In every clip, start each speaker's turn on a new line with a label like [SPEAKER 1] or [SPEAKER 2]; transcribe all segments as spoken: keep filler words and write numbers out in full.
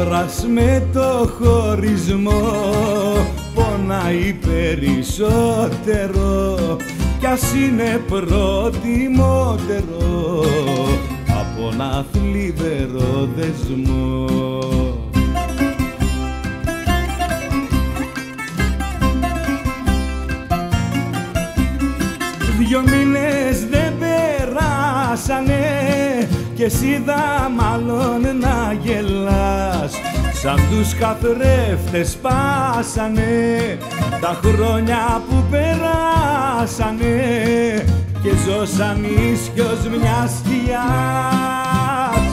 [SPEAKER 1] άντρας με το χωρισμό πονάει περισσότερο κι ας είναι προτιμότερο από ένα θλιβερό δεσμό. Δυο μήνες δεν περάσανε κι εσύ δα μάλλον να γελάς, σαν τους καθρέφτες πάσανε τα χρόνια που περάσανε και ζω σαν ίσιος μιας σκιάς.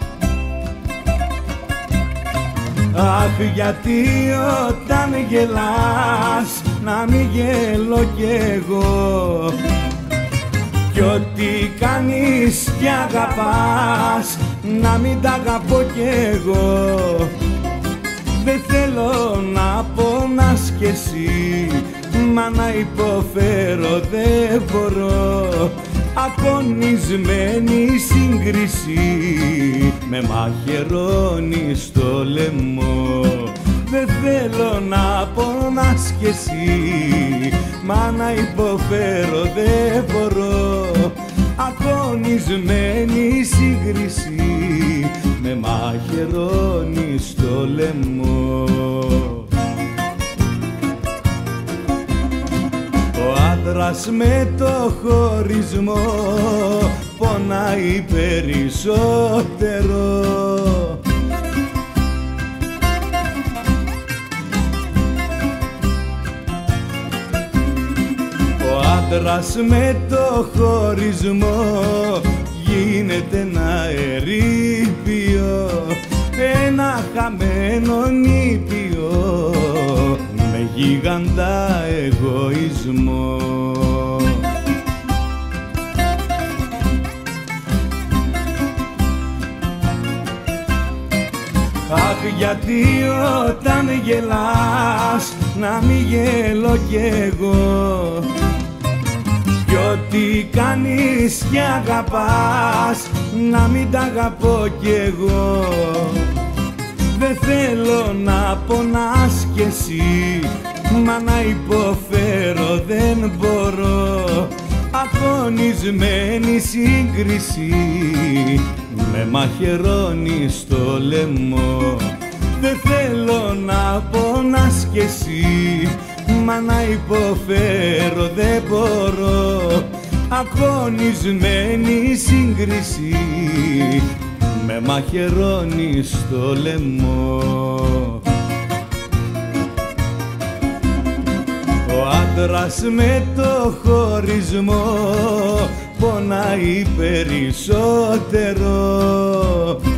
[SPEAKER 1] Αχ, γιατί όταν γελάς να μην γελώ κι εγώ, κι ό,τι κάνεις κι αγαπάς να μην τα αγαπώ κι εγώ. Δεν θέλω να πονάς κι εσύ, μα να υποφέρω δεν μπορώ. Αγωνισμένη σύγκριση με μαχαιρώνει στο λαιμό. Δεν θέλω να πονάς κι εσύ, μα να υποφέρω δεν μπορώ. Αγωνισμένη σύγκριση με μαχαιρώνει στο λαιμό. Ο άντρας με το χωρισμό πονάει περισσότερο. Ο άντρας με το χωρισμό γίνεται ένα ερείπιο, ένα χαμένο νήπιο με γίγαντα εγωισμό. Αχ, γιατί όταν γελάς να μην γελώ κι εγώ, κι ό,τι κάνεις κι αγαπάς να μην τα αγαπώ κι εγώ. Δεν θέλω να πονάς κι εσύ, μα να υποφέρω δεν μπορώ. Αγωνισμένη σύγκριση με μαχαιρώνει στο λαιμό. Δεν θέλω να πονάς κι εσύ, μα να υποφέρω δεν μπορώ. Αγωνισμένη σύγκριση με μαχαιρώνει στο λαιμό. Ο άντρας με το χωρισμό πονάει περισσότερο.